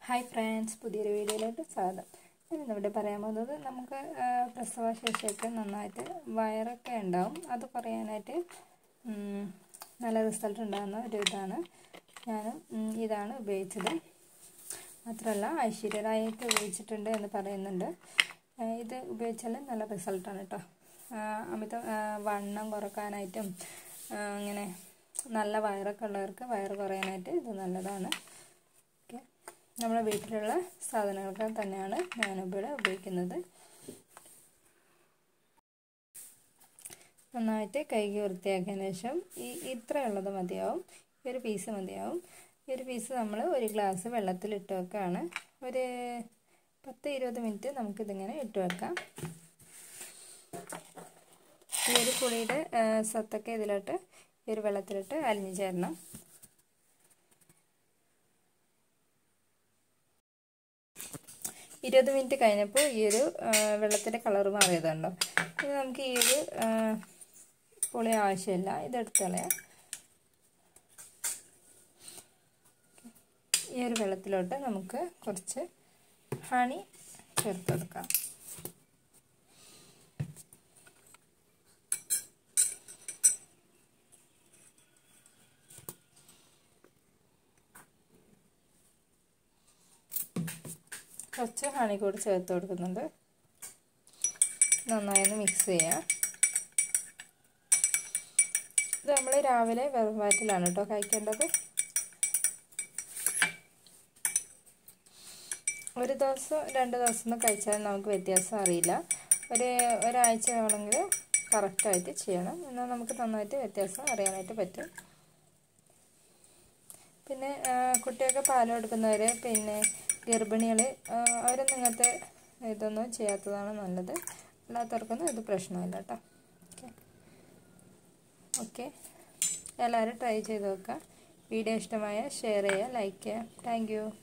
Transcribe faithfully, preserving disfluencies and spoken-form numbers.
Hi friends, പുതിയൊരു വീഡിയോയിലോട്ട് സ്വാഗതം. ഞാൻ ഇവിടെ പറയാൻ പോകുന്നത് നമുക്ക് പ്രസവശേഷമൊക്കെ നന്നായിട്ട് വയറൊക്കെ ഉണ്ടാവും. അത് കുറയാനായിട്ട് നല്ല റിസൾട്ട് ഉണ്ടാകുന്ന ഒരു ഇതാണ്. ഞാൻ ഇതാണ് ഉപയോഗിച്ചത്. മാത്രമല്ല ഐശ്വര്യരായിട്ട് ഉപയോഗിച്ചിട്ടുണ്ട് എന്ന് പറയുന്നുണ്ട്. ഇത് ഉപയോഗിച്ചാൽ നല്ല റിസൾട്ടാണ് കേട്ടോ. അമിത വണ്ണം കുറക്കാനായിട്ടും അങ്ങനെ നല്ല വയറൊക്കെ ഉള്ളവർക്ക് വയറ് കുറയാനായിട്ട് ഇത് നല്ലതാണ്. നമ്മുടെ വീട്ടിലുള്ള സാധനങ്ങളൊക്കെ തന്നെയാണ് ഞാനിവിടെ ഉപയോഗിക്കുന്നത്. നന്നായിട്ട് കഴുകി വൃത്തിയാക്കിയതിന് ശേഷം ഈ ഇത്രയുള്ളത് മതിയാവും. ഈ ഒരു പീസ് മതിയാവും. ഈ ഒരു പീസ് നമ്മൾ ഒരു ഗ്ലാസ് വെള്ളത്തിലിട്ട് വെക്കുകയാണ്. ഒരു പത്ത് ഇരുപത് മിനിറ്റ് നമുക്കിതിങ്ങനെ ഇട്ട് വെക്കാം. ഈ ഒരു പുളിയുടെ സത്തൊക്കെ ഇതിലോട്ട് ഈ ഒരു വെള്ളത്തിലിട്ട് അലിഞ്ഞു ചേരണം. ഇരുപത് മിനിറ്റ് കഴിഞ്ഞപ്പോൾ ഈ ഒരു വെള്ളത്തിൻ്റെ കളർ മാറിയതുണ്ടോ. ഇത് നമുക്ക് ഈ ഒരു പുളി ആവശ്യമില്ല, ഇതെടുത്ത് കളയാം. ഈ ഒരു വെള്ളത്തിലോട്ട് നമുക്ക് കുറച്ച് ഹണി ചേർത്ത് കൊടുക്കാം. കുറച്ച് ഹണി കൂടി ചേർത്ത് കൊടുക്കുന്നുണ്ട്. നന്നായി ഒന്ന് മിക്സ് ചെയ്യാം. ഇത് നമ്മൾ രാവിലെ വെറും വയറ്റിലാണ് കേട്ടോ കഴിക്കേണ്ടത്. ഒരു ദിവസം രണ്ട് ദിവസം ഒന്നും കഴിച്ചാൽ നമുക്ക് വ്യത്യാസം അറിയില്ല. ഒരു ഒരാഴ്ച ആണെങ്കിൽ കറക്റ്റായിട്ട് ചെയ്യണം. എന്നാൽ നമുക്ക് നന്നായിട്ട് വ്യത്യാസം അറിയാനായിട്ട് പറ്റും. പിന്നെ കുട്ടിയൊക്കെ പാൽ കൊടുക്കുന്നവർ, പിന്നെ ഗർഭിണികൾ, അവരൊന്നും ഇങ്ങനത്തെ ഇതൊന്നും ചെയ്യാത്തതാണ് നല്ലത്. അല്ലാത്തവർക്കൊന്നും ഇത് പ്രശ്നമില്ല കേട്ടോ. ഓക്കെ ഓക്കെ എല്ലാവരും ട്രൈ ചെയ്ത് നോക്കുക. വീഡിയോ ഇഷ്ടമായ ഷെയർ ചെയ്യുക, ലൈക്ക് ചെയ്യുക. Thank U.